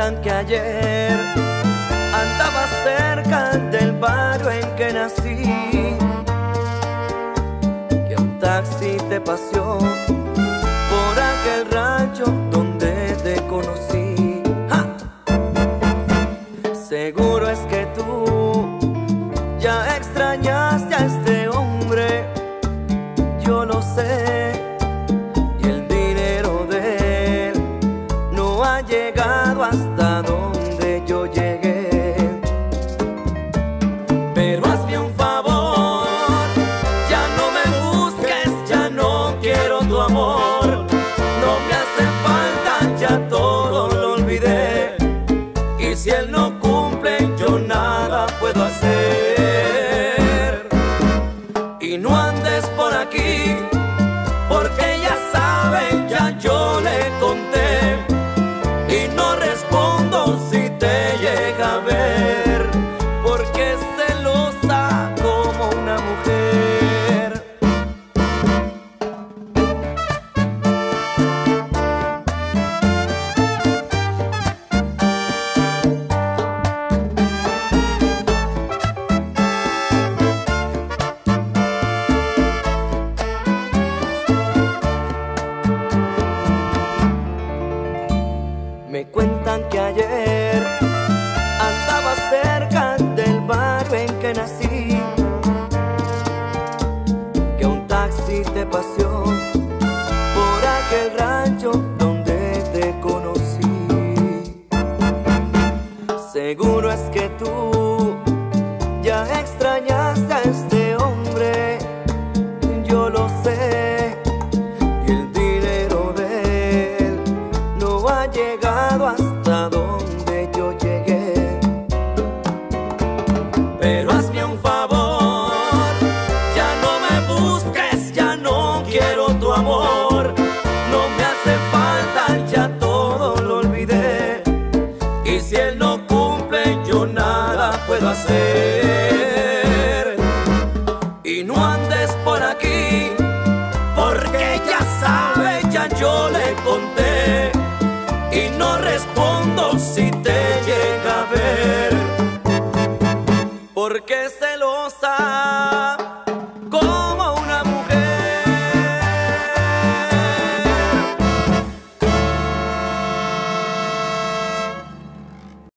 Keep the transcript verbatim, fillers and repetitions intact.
cuentan que ayer andaba cerca del barrio en que nací, que un taxi te paseó por aquel rancho donde te conocí. ¡Ja! Seguro es que tú ya extrañaste a este hombre, yo lo sé, y el dinero de él no ha llegado hasta donde yo llegué. Pero hazme un favor, ya no me busques, ya no quiero tu amor, no me hace falta, ya todo lo olvidé, y si él no cumple yo nada puedo hacer. Y no andes por aquí, porque ya saben, ya yo le conté, y no respondo si te llega a ver, porque es celosa como una mujer. Me cuentan que ayer andaba cerca del barrio en que nací, que un taxi te paseó